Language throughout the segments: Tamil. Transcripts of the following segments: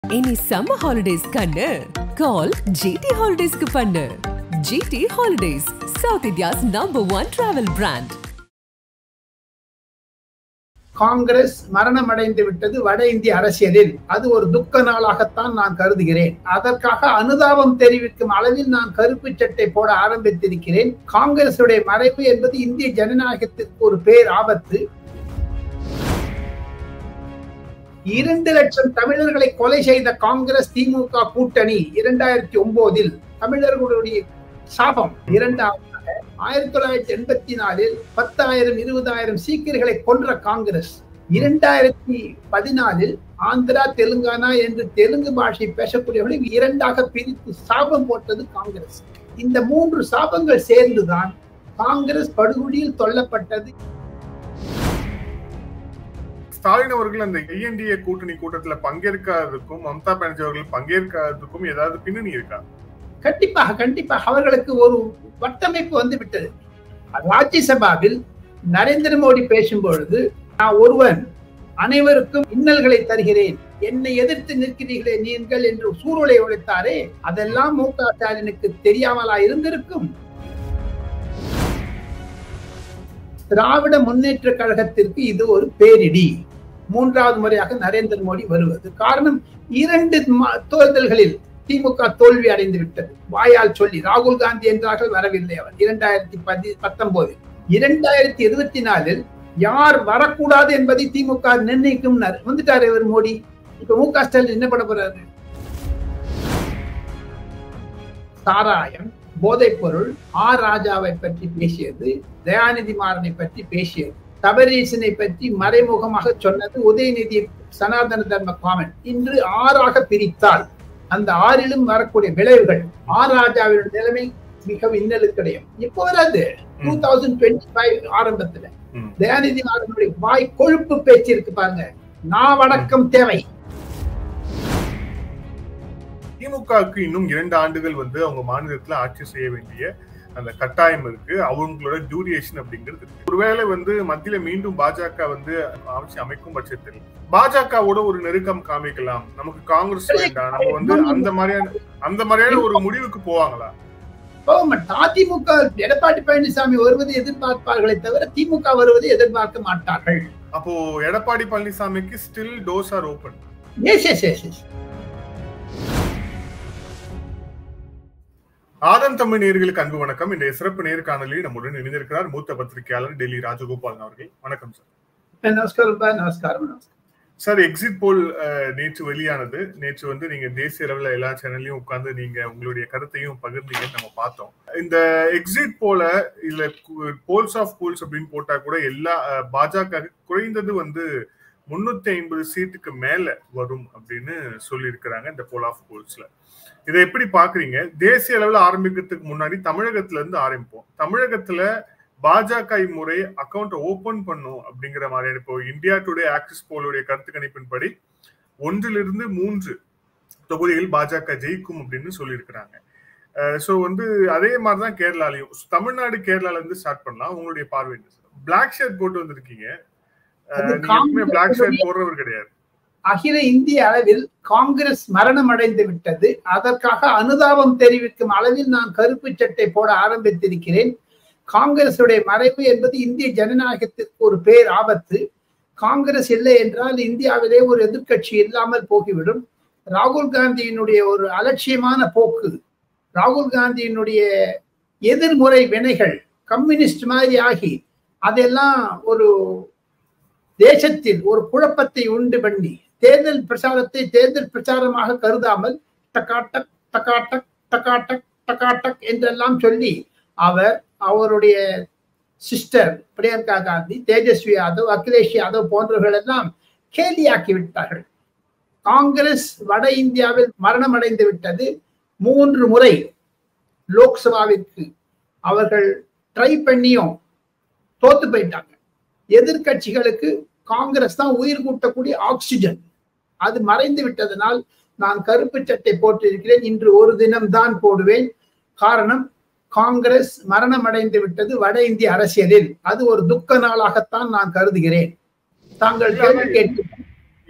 Any summer holidays kannu call GT Holidays ku pannu. GT Holidays, South India's #1 travel brand. Congress மரணமடைந்து விட்டது வட இந்திய அரசியலில். அது ஒரு துக்க நாளாகத்தான் நான் கருதுகிறேன். அதற்காக அனுதாபம் தெரிவிக்கும் அளவில் நான் கருப்பு சட்டை போட ஆரம்பித்திருக்கிறேன். காங்கிரசுடைய மறைவு என்பது இந்திய ஜனநாயகத்திற்கு ஒரு பேர் ஆபத்து. 2 லட்சம் தமிழர்களை கொலை செய்த காங்கிரஸ் திமுக கூட்டணி 2009 தமிழர்களுடைய சாபம். இரண்டாவதாக 1984 10,000 20,000 சீக்கியர்களை கொன்ற காங்கிரஸ் 2014 ஆந்திரா தெலுங்கானா என்று தெலுங்கு பாஷை பேசக்கூடியவர்களை 2ஆக பிரித்து சாபம் போட்டது காங்கிரஸ். இந்த 3 சாபங்கள் சேர்ந்துதான் காங்கிரஸ் படுகொலியில் தொல்லப்பட்டது. ஸ்டாலின் அவர்கள் அந்த INDA கூட்டணி கூட்டத்துல பங்கேற்காததுக்கும் மம்தா பானர்ஜி அவர்கள் பங்கேற்காததுக்கும் ஏதாவது பின்னணி இருக்கா? கண்டிப்பாக அவர்களுக்கு ஒரு வட்டமைப்பு வந்து விட்டது. ராஜ்யசபாவில் நரேந்திர மோடி பேசும்பொழுது, நான் ஒருவன் அனைவருக்கும் இன்னல்களை தருகிறேன், என்னை எதிர்த்து நிற்கிறீர்களே நீங்கள் என்று சூழலை உழைத்தாரே, அதெல்லாம் MK ஸ்டாலினுக்கு தெரியாமலா இருந்திருக்கும்? திராவிட முன்னேற்ற கழகத்திற்கு இது ஒரு பேரிடி. 3வது முறையாக நரேந்திர மோடி வருவது காரணம், 2 தேர்தல்களில் திமுக தோல்வி அடைந்து விட்டது. வாயால் சொல்லி ராகுல் காந்தி என்றார்கள், வரவில்லை அவர் 2019. 2024 யார் வரக்கூடாது என்பதை திமுக நிர்ணயிக்கும் வந்துட்டாரு இவர் மோடி. இப்ப MK ஸ்டாலின் என்ன பண்ண போறாரு? சாராயம், போதைப் பொருள், ராஜாவை பற்றி பேசியது, தயாநிதி மாறனை பற்றி பேசியது, தபரீசனை பற்றி மறைமுகமாக சொன்னது, உதயநிதி சனாதன தர்ம காமெண்ட். இன்று 6ஆக பிரித்தால் அந்த 6லும் வரக்கூடிய விளைவுகள் ராஜாவின் நிலைமை மிகவும் இன்னலுக்கடையும். இப்போ வராது 2025 ஆரம்பத்துல தயாநிதி மாறனுடைய வாய் கொழுப்பு பேச்சு இருக்கு பாருங்க, நாவடக்கம் தேவை. திமுகவுக்கு இன்னும் 2 ஆண்டுகள் அவங்க மாநிலத்துல ஆட்சி செய்ய வேண்டிய அந்த கட்டாயம் இருக்கு. அவங்களோட டியூரேஷன் அப்படிங்கிறது இருக்கு. ஒருவேளை மத்தியில மீண்டும் பாஜக ஆட்சி அமைக்கும் பட்சத்தில் பாஜகவோட ஒரு நெருக்கம் காமிக்கலாம், நமக்கு காங்கிரஸ் வேண்டாம், நம்ம அந்த மாதிரியான ஒரு முடிவுக்கு போவாங்களா? அதிமுக எடப்பாடி பழனிசாமி வருவதை எதிர்பார்ப்பார்களே தவிர திமுக வருவதை எதிர்பார்க்க மாட்டார்கள். அப்போ எடப்பாடி பழனிசாமிக்கு still doors are open. Aadhan Tamil நேயர்களுக்கு அன்பு வணக்கம். இன்றைய சிறப்பு நேர்காணலில் நம்முடன் இணைந்திருக்கிறார் மூத்த பத்திரிகையாளர் டெல்லி ராஜகோபாலன் அவர்கள். வணக்கம் சார். நமஸ்காரம் சார். எக்ஸிட் போல் நேற்று வெளியானது. நேற்று நீங்க தேசிய அளவில் எல்லா சேனல்லையும் உட்கார்ந்து நீங்க உங்களுடைய கருத்தையும் பகிர்ந்தீங்கன்னு நம்ம பார்த்தோம். இந்த எக்ஸிட் போல இதுல போல்ஸ் ஆஃப் போல்ஸ் அப்படின்னு போட்டா கூட எல்லா பாஜக குறைந்தது 350 சீட்டுக்கு மேல வரும் அப்படின்னு சொல்லி இருக்கிறாங்க இந்த போல் ஆஃப் போல்ஸ்ல. இதை எப்படி பாக்குறீங்க? தேசிய அளவில் ஆரம்பிக்கிறதுக்கு முன்னாடி தமிழகத்துல இருந்து ஆரம்பிப்போம். தமிழகத்துல பாஜக இம்முறை அக்கௌண்ட் ஓபன் பண்ணும் அப்படிங்கிற மாதிரியான இப்போ இந்தியா டுடே ஆக்சிஸ் போலுடைய கருத்து கணிப்பின்படி 1 to 3 தொகுதிகள் பாஜக ஜெயிக்கும் அப்படின்னு சொல்லியிருக்கிறாங்க. ஸோ அதே மாதிரிதான் கேரளாலையும். தமிழ்நாடு கேரளால இருந்து ஸ்டார்ட் பண்ணலாம். உங்களுடைய பார்வை பிளாக் ஷர்ட் போட்டு வந்திருக்கீங்க, பிளாக் ஷர்ட் போடுறவர் கிடையாது. அகில இந்திய அளவில் காங்கிரஸ் மரணம் அடைந்து விட்டது. அதற்காக அனுதாபம் தெரிவிக்கும் அளவில் நான் கருப்பு சட்டை போட ஆரம்பித்திருக்கிறேன். காங்கிரசுடைய மறைவு என்பது இந்திய ஜனநாயகத்திற்கு ஒரு பேர் ஆபத்து. காங்கிரஸ் இல்லை என்றால் இந்தியாவிலே ஒரு எதிர்கட்சி இல்லாமல் போகிவிடும். ராகுல் காந்தியினுடைய ஒரு அலட்சியமான போக்கு, ராகுல் காந்தியினுடைய எதிர்முறை வினைகள் கம்யூனிஸ்ட் மாதிரி ஆகி அதெல்லாம் ஒரு தேசத்தில் ஒரு குழப்பத்தை உண்டு பண்ணி தேர்தல் பிரச்சாரத்தை தேர்தல் பிரச்சாரமாக கருதாமல் டக்காட்டக் டக்காட்டக் டக்காட்டக் டக்காட்டக் என்றெல்லாம் சொல்லி அவருடைய சிஸ்டர் பிரியங்கா காந்தி, தேஜஸ்வி யாதவ், அகிலேஷ் யாதவ் போன்றவர்கள் எல்லாம் கேலியாக்கி விட்டார்கள். காங்கிரஸ் வட இந்தியாவில் மரணம் அடைந்து விட்டது. 3 முறை லோக்சபாவிற்கு அவர்கள் ட்ரை பண்ணியும் தோத்து போயிட்டாங்க. எதிர்கட்சிகளுக்கு காங்கிரஸ் தான் உயிர் கூட்டக்கூடிய ஆக்சிஜன். அது மறைந்து விட்டதனால் நான் கருப்பு சட்டை போட்டிருக்கிறேன். இன்று ஒரு தினம்தான் போடுவேன். காரணம், காங்கிரஸ் மரணம் அடைந்து விட்டது வட இந்திய அரசியலில். அது ஒரு துக்க நாளாகத்தான் நான் கருதுகிறேன். தாங்கள் கேள்வி கேட்டு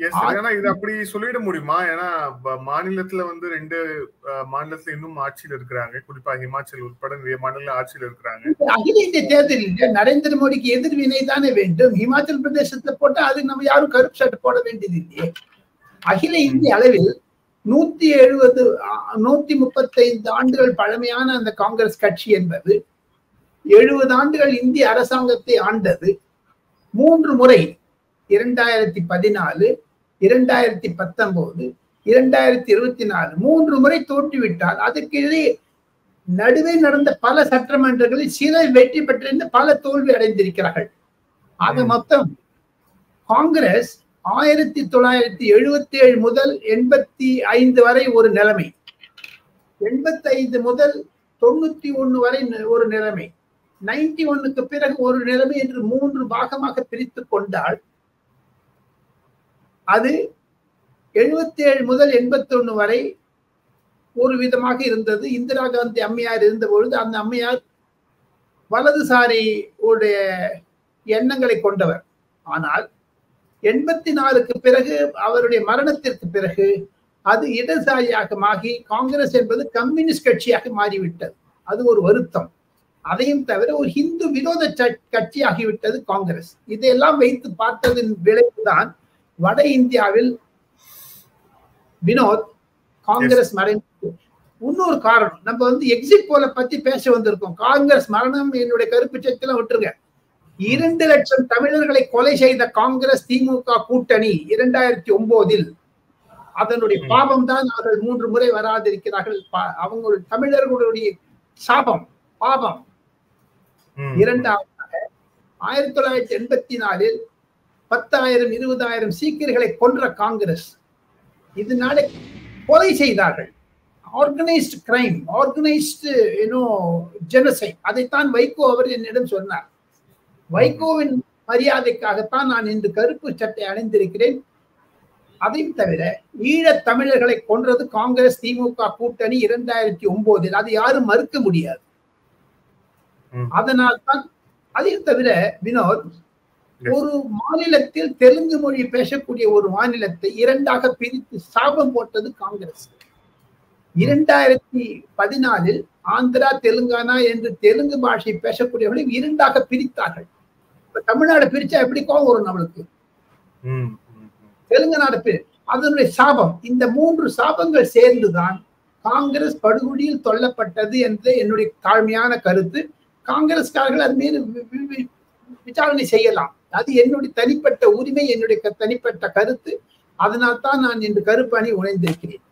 ஏன்னா இது அப்படி சொல்லிட முடியுமா? ஏன்னா மாநிலத்துல வந்து 2 மாநிலத்துல இன்னும் ஆட்சியில் இருக்கிறாங்க, குறிப்பா ஹிமாச்சல் உட்பட நிறைய மாநில ஆட்சியில் இருக்கிறாங்க. அகில இந்திய தேர்தலில் நரேந்திர மோடிக்கு எதிர்வினை தானே வேண்டும். ஹிமாச்சல் பிரதேசத்துல போட்டா அது நம்ம யாரும் கருப்பு சட்டை போட வேண்டியது இல்லையே. அகில இந்திய அளவில் 170 135 ஆண்டுகள் பழமையான அந்த காங்கிரஸ் கட்சி என்பது 70 ஆண்டுகள் இந்திய அரசாங்கத்தை ஆண்டது. 3 முறை 2014, 2019, 2024 3 முறை தோற்றுவிட்டால் அதற்கு நடுவே நடந்த பல சட்டமன்றங்களில் சிலர் வெற்றி பெற்றிருந்த பல தோல்வி அடைந்திருக்கிறார்கள். ஆக மொத்தம் காங்கிரஸ் 1977 முதல் 85 வரை ஒரு நிலைமை, 85 முதல் 91 வரை ஒரு நிலைமை, 91க்கு பிறகு ஒரு நிலைமை என்று 3 பாகமாக பிரித்து கொண்டால் அது 77 முதல் 81 வரை ஒரு விதமாக இருந்தது. இந்திரா காந்தி அம்மையார் இருந்த பொழுது அந்த அம்மையார் வலதுசாரி உடைய எண்ணங்களை கொண்டவர். ஆனால் 84க்கு பிறகு அவருடைய மரணத்திற்கு பிறகு அது இடதுசாரியாக மாறி காங்கிரஸ் என்பது கம்யூனிஸ்ட் கட்சியாக மாறிவிட்டது. அது ஒரு வருத்தம். அதையும் தவிர ஒரு ஹிந்து விரோத கட்சியாகிவிட்டது காங்கிரஸ். இதையெல்லாம் வைத்து பார்த்ததன் விளைவுதான் வட இந்தியாவில் வினோத் காங்கிரஸ் மறைந்து. இன்னொரு காரணம், நம்ம வந்து எக்ஸிட் போல பத்தி பேச வந்திருக்கோம். காங்கிரஸ் மரணம் என்னுடைய கருப்பு சட்டெல்லாம் விட்டுருங்க. 2 லட்சம் தமிழர்களை கொலை செய்த காங்கிரஸ் திமுக கூட்டணி 2009 அதனுடைய பாவம் தான் அவர்கள் 3 முறை வராதிருக்கிறார்கள். அவங்களுடைய தமிழர்களுடைய சாபம் பாவம். இரண்டாவதாக 1984 10,000 20,000 சீக்கியர்களை கொன்ற காங்கிரஸ் இதனால கொலை செய்தார்கள். Organised crime, organised genocide. அதைத்தான் வைகோ அவர் என்னிடம் சொன்னார். வைகோவின் மரியாதைக்காகத்தான் நான் இன்று கருப்பு சட்டை அணிந்திருக்கிறேன். அதையும் தவிர ஈழத் தமிழர்களை கொன்றது காங்கிரஸ் திமுக கூட்டணி 2009. அது யாரும் மறுக்க முடியாது. அதனால் தான். அதையும் தவிர வினோத், ஒரு மாநிலத்தில் தெலுங்கு மொழி பேசக்கூடிய ஒரு மாநிலத்தை 2ஆக பிரித்து சாபம் போட்டது காங்கிரஸ். 2014 ஆந்திரா தெலுங்கானா என்று தெலுங்கு பாஷை பேசக்கூடியவர்களை 2ஆக பிரித்தார்கள். தமிழ்நாடு பிரிச்சா எப்படி கோவம் வரும் நம்மளுக்கு? தெலுங்கானா அதனுடைய சாபம். இந்த 3 சாபங்கள் சேர்ந்துதான் காங்கிரஸ் படுகொடியில் தொல்லப்பட்டது என்று என்னுடைய தாழ்மையான கருத்து. காங்கிரஸ்காரர்கள் அது மீது விசாரணை செய்யலாம். அது என்னுடைய தனிப்பட்ட உரிமை, என்னுடைய தனிப்பட்ட கருத்து. அதனால் தான் நான் இன்று கருப்பு அணி உழைந்திருக்கிறேன்.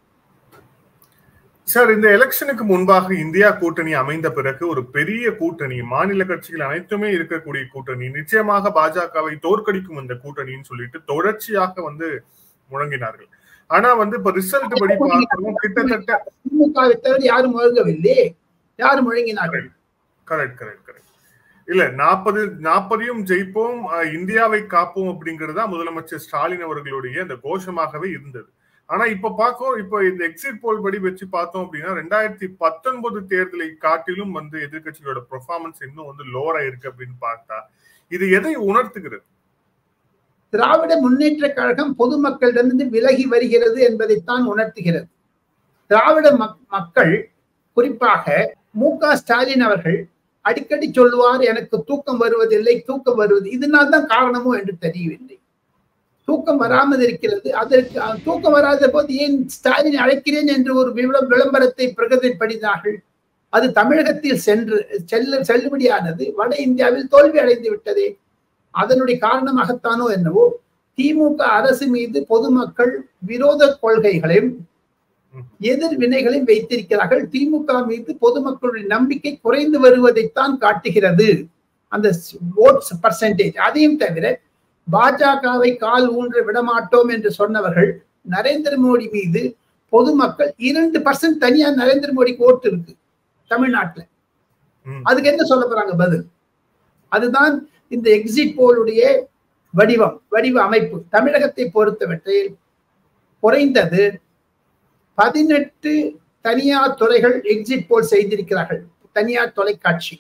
சார், இந்த எலெக்ஷனுக்கு முன்பாக இந்தியா கூட்டணி அமைந்த பிறகு ஒரு பெரிய கூட்டணி, மாநில கட்சிகள் அனைத்துமே இருக்கக்கூடிய கூட்டணி, நிச்சயமாக பாஜகவை தோற்கடிக்கும் இந்த கூட்டணின்னு சொல்லிட்டு தொடர்ச்சியாக வந்து முழங்கினார்கள். ஆனா வந்து இப்ப ரிசல்ட் படி பார்க்கிறோம், கிட்டத்தட்ட திமுகவை தவிர யாரும் முழங்கவில்லை. யாரும் முழங்கினார்கள். கரெக்ட். இல்ல 40 ஜெயிப்போம், இந்தியாவை காப்போம் அப்படிங்கிறதா முதலமைச்சர் ஸ்டாலின் அவர்களுடைய அந்த கோஷமாகவே இருந்தது. ஆனா இப்ப இந்த எக்ஸிட் போல் படி வச்சு பார்த்தோம் அப்படின்னா 2019 தேர்தலை காட்டிலும் வந்து எதிர்கட்சிகளோட பெர்ஃபார்மன்ஸ் இன்னும் வந்து லோரா இருக்கு அப்படின்னு பார்த்தா இது எதை உணர்த்துகிறது? திராவிட முன்னேற்ற கழகம் பொதுமக்களிடமிருந்து விலகி வருகிறது என்பதைத்தான் உணர்த்துகிறது. திராவிட மக்கள், குறிப்பாக மு.க. ஸ்டாலின் அவர்கள் அடிக்கடி சொல்லுவார், எனக்கு தூக்கம் வருவதில்லை, தூக்கம் வருவது. இதனால்தான் காரணமோ என்று தெரியவில்லை. தூக்கம் வராமல் இருக்கிறது. அதற்கு தூக்கம் வராத போது ஏன் ஸ்டாலின் அழைக்கிறேன் என்று ஒரு விளம்பரத்தை பிரகடனப்படுத்தினார்கள். அது தமிழகத்தில் செல்லுபடியானது, வட இந்தியாவில் தோல்வி அடைந்து விட்டதே. அதனுடைய காரணமாகத்தானோ என்னவோ திமுக அரசு மீது பொதுமக்கள் விரோத கொள்கைகளையும் எதிர்வினைகளையும் வைத்திருக்கிறார்கள். திமுக மீது பொதுமக்களுடைய நம்பிக்கை குறைந்து வருவதைத்தான் காட்டுகிறது அந்த ஓட்ஸ் பர்சன்டேஜ். அதையும் தவிர பாஜகவை கால் ஊன்ற விடமாட்டோம் என்று சொன்னவர்கள் நரேந்திர மோடி மீது பொதுமக்கள் 2% தனியா நரேந்திர மோடிக்கு ஓட்டு இருக்கு தமிழ்நாட்டுல. அதுக்கு என்ன சொல்ல போறாங்க பதில்? அதுதான் இந்த எக்ஸிட் போலுடைய வடிவ அமைப்பு. தமிழகத்தை பொறுத்தவரையில் குறைந்தது 18 தனியார் துறைகள் எக்ஸிட் போல் செய்திருக்கிறார்கள், தனியார் தொலைக்காட்சி.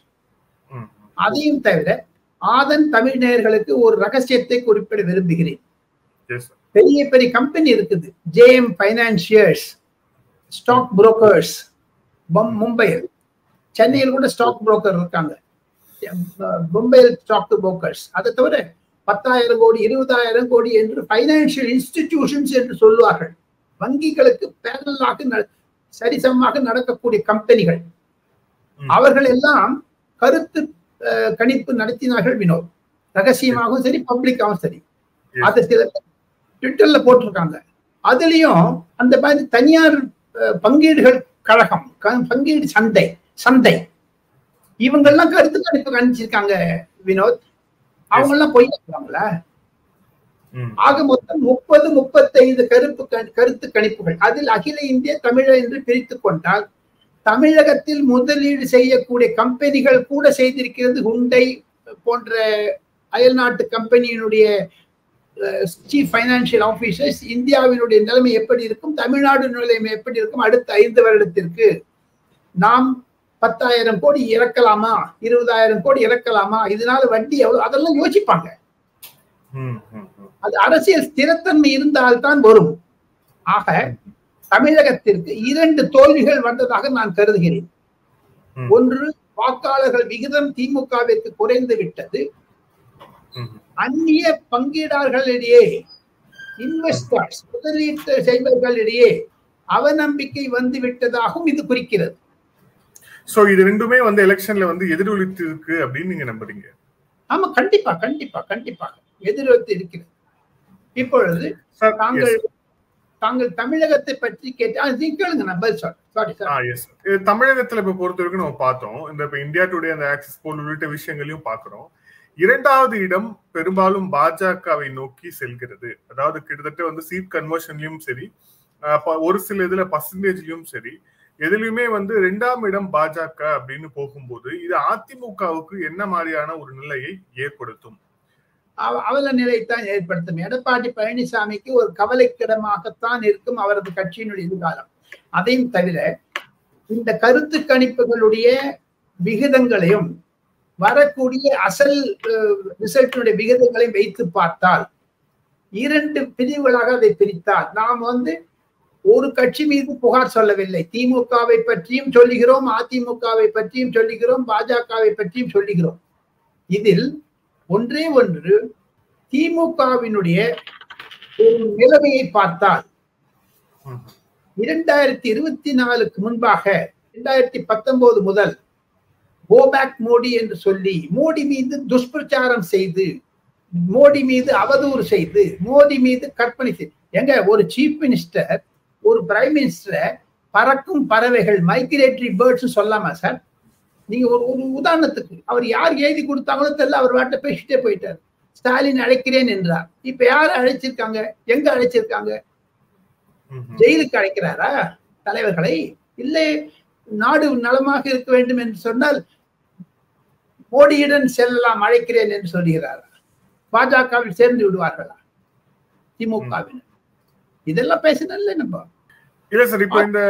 அதையும் தவிர ஆதன் தமிழ் நேயர்களுக்கு ஒரு ரகசியத்தை குறிப்பிட விரும்புகிறேன். பெரிய பெரிய கம்பெனி இருக்குது. ஜேஎம் பைனான்சியர்ஸ், ஸ்டாக் புரோக்கர்ஸ் மும்பையில், சென்னையில் கூட ஸ்டாக் புரோக்கர் இருக்காங்க, மும்பையில் ஸ்டாக் புரோக்கர்ஸ். அதை தவிர 10,000 கோடி 20,000 கோடி என்று பைனான்சியல் இன்ஸ்டிடியூஷன்ஸ் என்று சொல்லுவார்கள். வங்கிகளுக்கு பேரலாக சரிசமமாக நடக்கக்கூடிய கம்பெனிகள். அவர்கள் எல்லாம் கருத்து கணிப்பு நடத்தினார்கள் வினோத், ரகசியமாகவும் சரி பப்ளிக்காகவும் சரி. அது சில ட்விட்டர்ல போட்டிருக்காங்க. அதுலயும் அந்த மாதிரி தனியார் பங்கீடுகள் கழகம், பங்கீடு சந்தை இவங்கெல்லாம் கருத்து கணிப்பு கணிச்சிருக்காங்க வினோத். அவங்க எல்லாம் போய் சொல்றாங்களா? ஆக மொத்தம் 30-35 கருத்து கணிப்புகள். அதில் அகில இந்திய தமிழர் என்று பிரித்துக் கொண்டால் தமிழகத்தில் முதலீடு செய்யக்கூடிய கம்பெனிகள் கூட செய்திருக்கிறது. ஹுண்டை போன்ற அயல்நாட்டு கம்பெனியினுடைய சீஃப் பைனான்சியல் ஆபீசர்ஸ் இந்தியாவினுடைய நிலைமை எப்படி இருக்கும், தமிழ்நாடு நிலைமை எப்படி இருக்கும், அடுத்த 5 வருடத்திற்கு நாம் 10,000 கோடி இறக்கலாமா, 20,000 கோடி இறக்கலாமா, இதனால வட்டி எவ்வளவு, அதெல்லாம் யோசிப்பாங்க. அது அரசியல் ஸ்திரத்தன்மை இருந்தால்தான் வரும். ஆக தமிழகத்திற்கு 2 தோல்விகள் வந்ததாக நான் கருதுகிறேன். ஒன்று, வாக்காளர்கள் விகிதம் திமுகவிற்கு குறைந்து விட்டது. அந்நிய பங்கீடாளர்களிடையே, இன்வெஸ்டர்ஸ் முதலீட்டு செய்பவர்களிடையே அவநம்பிக்கை வந்து விட்டதாகவும் இது குறிக்கிறது. சோ இது ரெண்டுமே வந்து எலெக்ஷன்ல வந்து எதிரொலித்து இருக்கு அப்படின்னு நீங்க நம்புறீங்க? ஆமா, கண்டிப்பா கண்டிப்பா கண்டிப்பாக எதிரொலித்து இருக்கிறது. இப்பொழுது தாங்கள் தமிழகத்தை பற்றி கேளுங்க, நான் பதில் சொல்றேன். தமிழகத்துல இப்ப பொறுத்த வரைக்கும் நம்ம பார்த்தோம், இந்த இப்ப இந்தியா டுடே அந்த ஆக்சிஸ் போல் உள்ளிட்ட விஷயங்களையும் பாக்குறோம். 2வது இடம் பெரும்பாலும் பாஜகவை நோக்கி செல்கிறது. அதாவது கிட்டத்தட்ட வந்து சீட் கன்வர்ஷன்லயும் சரி, ஒரு சில இதுல பர்சன்டேஜ்லயும் சரி, எதுலயுமே வந்து 2ஆம் இடம் பாஜக அப்படின்னு போகும்போது இது அதிமுகவுக்கு என்ன மாதிரியான ஒரு நிலையை ஏற்படுத்தும்? அவல நிலைத்தான் ஏற்படுத்தும். எடப்பாடி பழனிசாமிக்கு ஒரு கவலைக்கிடமாகத்தான் இருக்கும் அவரது கட்சியினுடைய எதிர்காலம். அதையும் தவிர இந்த கருத்து கணிப்புகளுடைய விகிதங்களையும் வரக்கூடிய அசல் ரிசல்ட்டினுடைய விகிதங்களையும் வைத்து பார்த்தால் 2 பிரிவுகளாக அதை பிரித்தால், நாம் வந்து ஒரு கட்சி மீது புகார் சொல்லவில்லை. திமுகவை பற்றியும் சொல்லுகிறோம், அதிமுகவை பற்றியும் சொல்லுகிறோம், பாஜகவை பற்றியும் சொல்லுகிறோம். இதில் ஒன்றே ஒன்று, திமுகவினுடைய ஒரு நிலைமையை பார்த்தால் 2024க்கு முன்பாக 2019 முதல் கோபேக் மோடி என்று சொல்லி மோடி மீது துஷ்பிரச்சாரம் செய்து, மோடி மீது அவதூறு செய்து, மோடி மீது கற்பனை செய்து, எங்க ஒரு சீஃப் மினிஸ்டர், ஒரு பிரைம் மினிஸ்டர் பறக்கும் பறவைகள், மைக்ரேட்டரி பேர்ட்ஸ் சொல்லாமா சார்? நீங்க ஒரு உதாரணத்துக்கு, அவர் யார் எழுதி கொடுத்தாங்களோ தெரியல, அவர் வாட்ட பேசிட்டே போயிட்டார். ஸ்டாலின் அழைக்கிறேன் என்றார். இப்ப யார் அழைச்சிருக்காங்க? எங்க அழைச்சிருக்காங்க? ஜெயிலுக்கு அழைக்கிறாரா தலைவர்களை? இல்லை, நாடு நலமாக இருக்க வேண்டும் என்று சொன்னால் மோடியுடன் செல்லலாம், அழைக்கிறேன் என்று சொல்கிறாரா? பாஜகவில் சேர்ந்து விடுவார்களா திமுகவினர்? இதெல்லாம் பேசினல்ல நம்ம. இல்ல சார், இப்ப இந்த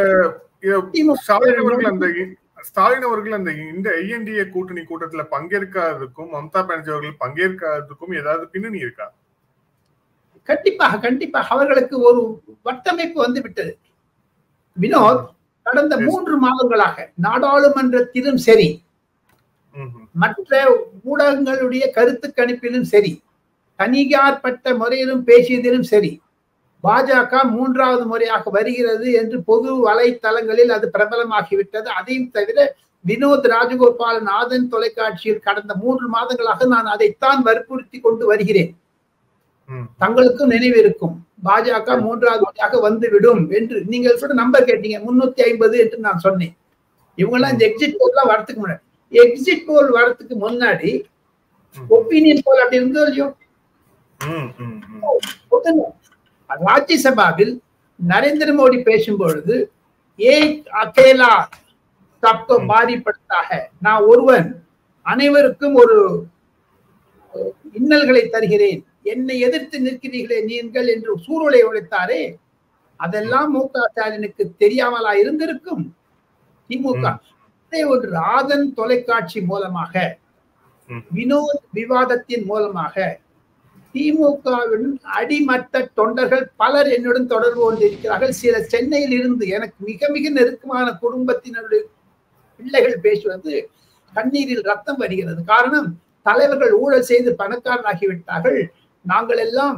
ஸ்டாலின் அவர்கள் அந்த இந்த ஐஎன்டிஏ கூட்டணி கூட்டத்துல பங்கேற்காததுக்கும் மம்தா பானர்ஜி அவர்கள் பங்கேற்காததுக்கும் ஏதாவது பின்னணி இருக்கா? கண்டிப்பாக கண்டிப்பாக அவர்களுக்கு ஒரு வட்டமைப்பு வந்து விட்டது வினோத். கடந்த 3 மாதங்களாக நாடாளுமன்றத்திலும் சரி, மற்ற ஊடகங்களுடைய கருத்து கணிப்பிலும் சரி, தனியார்பட்ட முறையிலும் பேசியதிலும் சரி, பாஜக 3வது முறையாக வருகிறது என்று பொது வலைத்தளங்களில் அது பிரபலமாகிவிட்டது. அதையும் தவிர வினோத் ராஜகோபாலன் ஆதன் தொலைக்காட்சியில் கடந்த 3 மாதங்களாக நான் அதைத்தான் வற்புறுத்தி கொண்டு வருகிறேன். தங்களுக்கும் நினைவு இருக்கும், பாஜக 3வது முறையாக வந்துவிடும் என்று. நீங்கள் கூட நம்பர் கேட்டீங்க, 350 என்று நான் சொன்னேன். இவங்கெல்லாம் இந்த எக்ஸிட் போல் எல்லாம் வரத்துக்கு முன்னாடி, எக்ஸிட் போல் வரத்துக்கு முன்னாடி ஒப்பீனியன் போல் அப்படி இருந்தோ இல்லையோ. ராஜ்யசபாவில் நரேந்திர மோடி பேசும்பொழுது அகேலா சப்கோ பாரி படுத்தா ஹை, நான் ஒருவன் அனைவருக்கும் ஒரு இன்னல்களை தருகிறேன், என்னை எதிர்த்து நிற்கிறீர்களே நீங்கள் என்று சூருளை உழைத்தாரே, அதெல்லாம் மு க ஸ்டாலினுக்கு தெரியாமலா இருந்திருக்கும்? திமுக ஒரு ஆதன் தொலைக்காட்சி மூலமாக, வினோத் விவாதத்தின் மூலமாக திமுகவின் அடிமட்ட தொண்டர்கள் பலர் என்னுடன் தொடர்பு கொண்டிருக்கிறார்கள். சில சென்னையில் இருந்து எனக்கு மிக மிக நெருக்கமான குடும்பத்தினருடைய பிள்ளைகள் பேசுவது கண்ணீரில் ரத்தம் வருகிறது. காரணம், தலைவர்கள் ஊழல் செய்து பணக்காரனாகிவிட்டார்கள், நாங்கள் எல்லாம்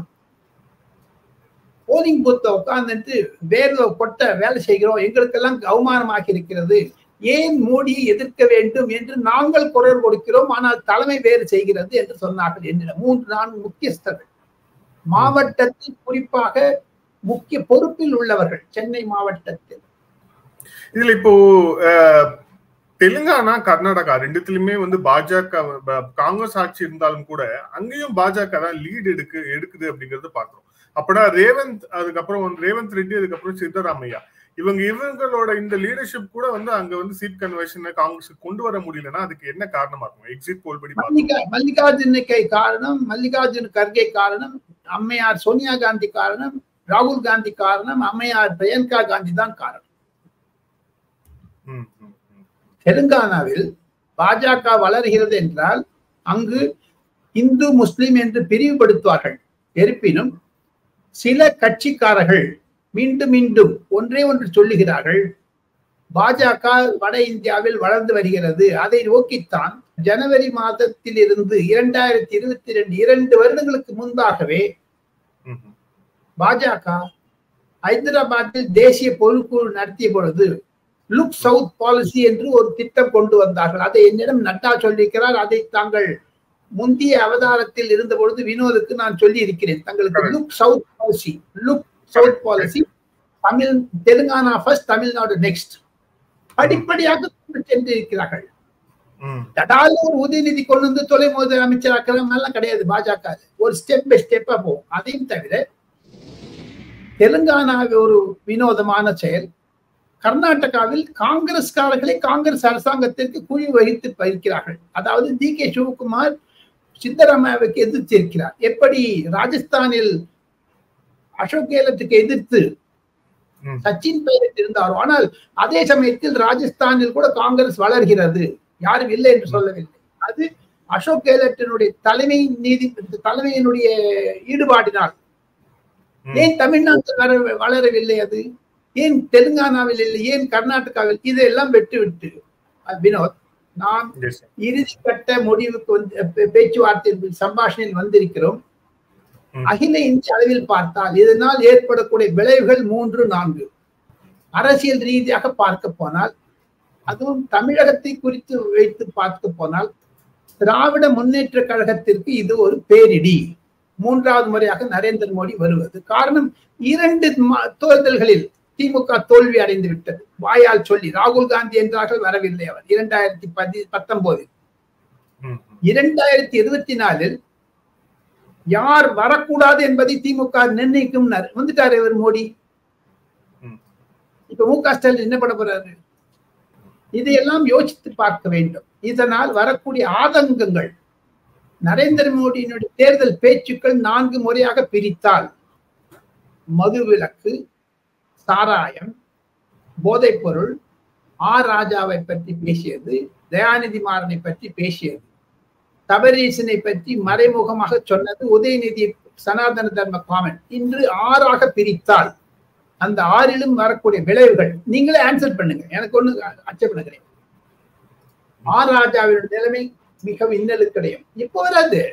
போலிங் பூத்த உட்கார்ந்து வேர்வை கொட்ட வேலை செய்கிறோம், எங்களுக்கெல்லாம் அவமானமாக இருக்கிறது, ஏன் மோடியை எதிர்க்க வேண்டும் என்று நாங்கள் குரல் கொடுக்கிறோம், ஆனால் தலைமை வேறு செய்கிறது என்று சொன்னார்கள். என்னிடம் 3-4 முக்கியஸ்தர்கள், மாவட்டத்தில் குறிப்பாக முக்கிய பொறுப்பில் உள்ளவர்கள், சென்னை மாவட்டத்தில். இதுல இப்போ தெலுங்கானா, கர்நாடகா ரெண்டுத்திலுமே வந்து பாஜக, காங்கிரஸ் ஆட்சி இருந்தாலும் கூட அங்கேயும் பாஜக தான் லீட் எடுக்குது அப்படிங்கறது பாக்குறோம். அப்படா ரேவந்த், அதுக்கப்புறம் வந்து ரேவந்த் ரெட்டி, அதுக்கப்புறம் சித்தராமையா, இவங்களோட இந்த லீடர்ஷிப் கூட வந்து அங்க வந்து சீட் கன்வர்ஷன் காங்கிரஸ் கொண்டு வர முடியலன்னா அதுக்கு என்ன காரணமா இருக்கும்? எக்ஸிட் போல் படி மல்லிகார்ஜுன காரணம், மல்லிகார்ஜுன கர்கே காரணம், அம்மையார் சோனியா காந்தி காரணம், ராகுல் காந்தி காரணம், அம்மையார் பிரியங்கா காந்தி தான் காரணம். தெலுங்கானாவில் பாஜக வளர்கிறது என்றால் அங்கு இந்து முஸ்லிம் என்று பிரிவுபடுத்துவார்கள். இருப்பினும் சில கட்சிக்காரர்கள் மீண்டும் மீண்டும் ஒன்றே ஒன்று சொல்லுகிறார்கள், பாஜக வட இந்தியாவில் வளர்ந்து வருகிறது, அதை நோக்கித்தான் ஜனவரி மாதத்தில் இருந்து 2022 2 வருடங்களுக்கு முன்பாகவே பாஜக ஹைதராபாத்தில் தேசிய பொதுக்குழு நடத்திய பொழுது லுக் சவுத் பாலிசி என்று ஒரு திட்டம் கொண்டு வந்தார்கள். அதை என்னிடம் நட்டா சொல்லியிருக்கிறார். அதை தாங்கள் முந்தைய அவதாரத்தில் இருந்த பொழுது வினோதுக்கு நான் சொல்லி இருக்கிறேன். தங்களுக்கு look south policy, look south policy, Telangana first, Tamil Nadu next, படிப்படியாக சென்றிருக்கிறார்கள். தடால ஒரு உதயநிதி கொண்டு வந்து தொலை முதல் அமைச்சராக்கலாம் எல்லாம் கிடையாது. பாஜக ஒரு ஸ்டெப் பை ஸ்டெப்பா போகும். அதையும் தவிர தெலுங்கானாவில் ஒரு வினோதமான செயல், கர்நாடகாவில் காங்கிரஸ்காரர்களை காங்கிரஸ் அரசாங்கத்திற்கு குழி வகித்து வைக்கிறார்கள். அதாவது DK சிவகுமார் சித்தராமையாவுக்கு எதிர்த்திருக்கிறார். எப்படி ராஜஸ்தானில் அசோக் கெலோட்டுக்கு எதிர்த்து சச்சின் பைலட் இருந்தாரோ, ஆனால் அதே சமயத்தில் ராஜஸ்தானில் கூட காங்கிரஸ் வளர்கிறது, யாரும் இல்லை என்று சொல்லவில்லை. அது அசோக் கெலோட்டினுடைய தலைமையினுடைய ஈடுபாடினால். ஏன் தமிழ்நாட்டில் வளரவில்லை? அது ஏன் தெலுங்கானாவில் இல்லை? ஏன் கர்நாடகாவில்? இதெல்லாம் விட்டு வினோத், நாம் இறுதி கட்ட முடிவுக்கு வந்து பேச்சுவார்த்தை சம்பாஷணையில் வந்திருக்கிறோம். அகில இந்திய அளவில் பார்த்தால் இதனால் ஏற்படக்கூடிய விளைவுகள் 3-4. அரசியல் ரீதியாக பார்க்க போனால், அதுவும் தமிழகத்தை குறித்து வைத்து பார்க்க போனால், திராவிட முன்னேற்ற கழகத்திற்கு இது ஒரு பேரிடி. 3வது முறையாக நரேந்திர மோடி வருவது காரணம், 2 தேர்தல்களில் திமுக தோல்வி அடைந்து விட்டது. வாயால் சொல்லி ராகுல் காந்தி என்றார்கள், வரவில்லை அவர். 2019 2024 யார் வரக்கூடாது என்பதை திமுக நிர்ணயிக்கும் வந்துட்டாரு இவர் மோடி. இப்ப MK ஸ்டாலின் என்ன பண்ண போறாரு? இதையெல்லாம் யோசித்து பார்க்க வேண்டும். இதனால் வரக்கூடிய ஆதங்கங்கள், நரேந்திர மோடியினுடைய தேர்தல் பேச்சுக்கள் 4 முறையாக பிரித்தால், மதுவிலக்கு, சாராயம், போதைப் பொருள், ராஜாவை பற்றி பேசியது, தயாநிதி மாறனை பற்றி பேசியது, தபரீசனை பற்றி மறைமுகமாக சொன்னது, உதயநிதி சனாதன தர்ம காமெண்ட், இன்று 6ஆக பிரித்தால் அந்த 6லும் வரக்கூடிய விளைவுகள் நீங்களே ஆன்சர் பண்ணுங்க. எனக்கு ஒண்ணு அச்சப்பட கிடையாது. ராஜாவினுடைய நிலைமை மிக இன்னலுக்கடையும். இப்போ வராது,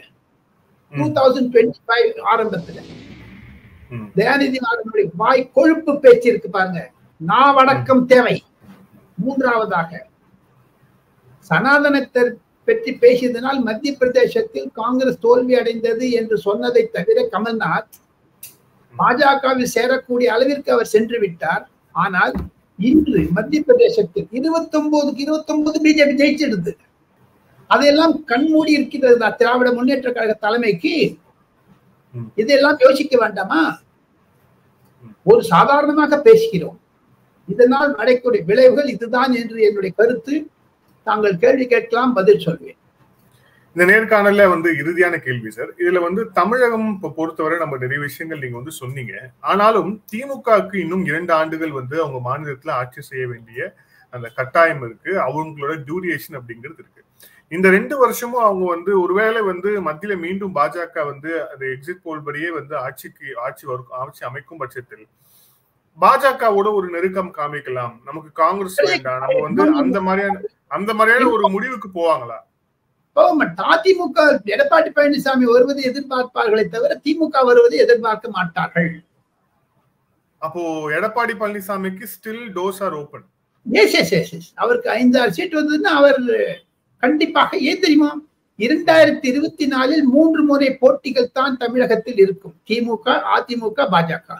2025 ஆரம்பத்துல தயாநிதி மாறனுடைய வாய் கொழுப்பு பேச்சு இருக்கு பாருங்க, நாவடக்கம் தேவை. 3வதாக சனாதனத்தை பற்றி பேசியதனால் மத்திய பிரதேசத்தில் காங்கிரஸ் தோல்வி அடைந்தது என்று சொன்னதை தவிர கமல்நாத் பாஜகவில் சேரக்கூடிய அளவிற்கு அவர் சென்று விட்டார். ஆனால் இன்று மத்திய பிரதேசத்தில் 29க்கு 29 பிஜேபி ஜெயிச்சிடுது. அதையெல்லாம் கண்மூடி இருக்கிறது திராவிட முன்னேற்ற கழக தலைமைக்கு. இதெல்லாம் யோசிக்க வேண்டாமா? ஒரு சாதாரணமாக பேசுகிறோம். இதனால் நடக்கக்கூடிய விளைவுகள் இதுதான் என்று என்னுடைய கருத்து. தாங்கள் கேள்வி கேட்கலாம், பதில் சொல்வேன். இந்த நேர்காணல்ல வந்து இறுதியான கேள்வி சார். இதுல வந்து தமிழகம் பொறுத்தவரை நம்ம நிறைய விஷயங்கள் நீங்க வந்து சொன்னீங்க. ஆனாலும் திமுகவுக்கு இன்னும் 2 ஆண்டுகள் வந்து அவங்க மாநிலத்துல ஆட்சி செய்ய வேண்டிய அந்த கட்டாயம் இருக்கு, அவங்களோட டியூரேஷன் அப்படிங்கிறது இருக்கு. இந்த 2 வருஷமும் அவங்க வந்து ஒருவேளை வந்து மத்தியில மீண்டும் பாஜக வந்து அந்த எக்ஸிட் போல் படியே வந்து ஆட்சி அமைக்கும் பட்சத்தில் பாஜகவோட ஒரு நெருக்கம் காமிக்கலாம், நமக்கு காங்கிரஸ் வேண்டாம், நம்ம வந்து அந்த மாதிரியான ஒரு முடிவுக்கு போவாங்களா? அதிமுக எடப்பாடி பழனிசாமி வருவதை எதிர்பார்ப்பார்களே தவிர திமுக வருவதை எதிர்பார்க்க மாட்டார்கள். அப்போ எடப்பாடி பழனிசாமிக்கு ஸ்டில் டோர்ஸ் ஆர் ஓபன். அவருக்கு 5-6 சீட் வந்ததுன்னா அவர் கண்டிப்பாக, ஏன் தெரியுமா, 2024 3 முறை போட்டிகள் தான் தமிழகத்தில் இருக்கும். திமுக, அதிமுக, பாஜக.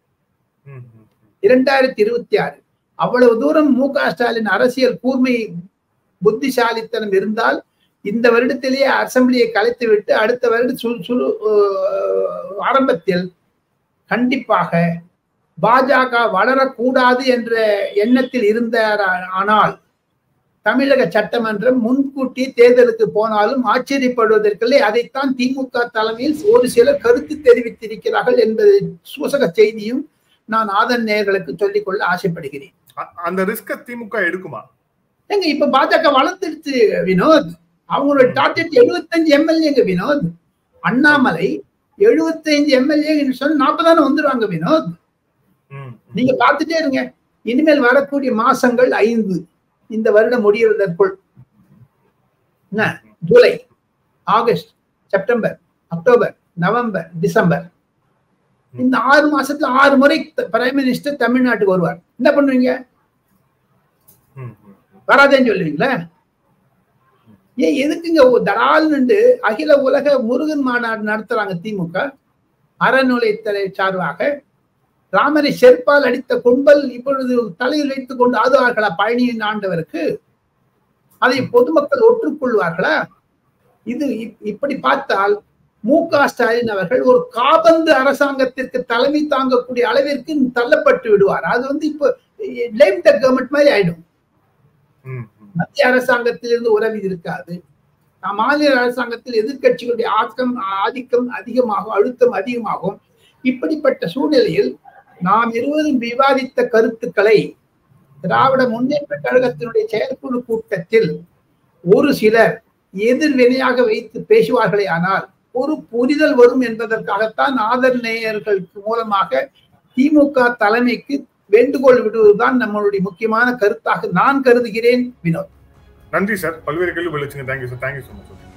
2026 அவ்வளவு தூரம் மு.க. ஸ்டாலின் அரசியல் கூர்மை புத்திசாலித்தனம் இருந்தால் இந்த வருடத்திலேயே அசெம்பிளியை கலைத்து விட்டு அடுத்த வருடம் ஆரம்பத்தில் கண்டிப்பாக பாஜக வளரக்கூடாது என்ற எண்ணத்தில் இருந்தார். ஆனால் தமிழக சட்டமன்றம் முன்கூட்டி தேர்தலுக்கு போனாலும் ஆச்சரியப்படுவதற்கில்லை. அதைத்தான் திமுக தலைமையில் ஒரு சிலர் கருத்து தெரிவித்திருக்கிறார்கள் என்பது சூசக செய்தியும் நான் ஆதன் நேயர்களுக்கு சொல்லிக்கொள்ள ஆசைப்படுகிறேன். அந்த ரிஸ்க் திமுக எடுக்குமா? எங்க இப்ப பாஜக வளர்த்துடுச்சு வினோத். அவங்களோட டார்கெட் 75 எம்எல்ஏங்க வினோத். அண்ணாமலை 75 எம்எல்ஏ சொன்னா 40 வந்துருவாங்க வினோத். நீங்க பார்த்துட்டே இருங்க. இனிமேல் வரக்கூடிய மாசங்கள் 5 இந்த வருடம் முடிவதற்குள் July, August, September, October, November, December, இந்த 6 மாசத்துல 6 முறை பிரைம் மினிஸ்டர் தமிழ்நாட்டுக்கு வருவார். என்ன பண்ணுவீங்க? வராதேன்னு சொல்லுவீங்களா? ஏன் எதுக்குங்க தடால்னு அகில உலக முருகன் மாநாடு நடத்துறாங்க திமுக அறநிலையத்துறை சார்பாக. ராமரை செருப்பால் அடித்த கும்பல் இப்பொழுது தலையில் வைத்துக் கொண்டு ஆதுவார்களா பழனியின் ஆண்டவருக்கு? அதை பொதுமக்கள் ஒற்றுக்கொள்வார்களா? இது இப்படி பார்த்தால் மு.க. ஸ்டாலின் அவர்கள் ஒரு காபந்து அரசாங்கத்திற்கு தலைமை தாங்கக்கூடிய அளவிற்கு தள்ளப்பட்டு விடுவார். அது வந்து இப்போ லேம் த கவர்மெண்ட் மாதிரி ஆயிடும். மத்திய அரசாங்கத்திலிருந்து உறவு இருக்காது. மாநில அரசாங்கத்தில் எதிர்கட்சிகளுடைய ஆதிக்கம் அதிகமாகும், அழுத்தம் அதிகமாகும். இப்படிப்பட்ட சூழ்நிலையில் நாம் இருவரும் விவாதித்த கருத்துக்களை திராவிட முன்னேற்ற கழகத்தினுடைய செயற்குழு கூட்டத்தில் ஒரு சிலர் எதிர்வினையாக வைத்து பேசுவார்களே, ஆனால் ஒரு புரிதல் வரும் என்பதற்காகத்தான் ஆதர் நேயர்களுக்கு மூலமாக திமுக தலைமைக்கு வேண்டுகோள் விடுவதுதான் நம்மளுடைய முக்கியமான கருத்தாக நான் கருதுகிறேன். வினோத், நன்றி சார். பல்வேறு கேள்வி விளைச்சுங்க. Thank you sir. Thank you so much.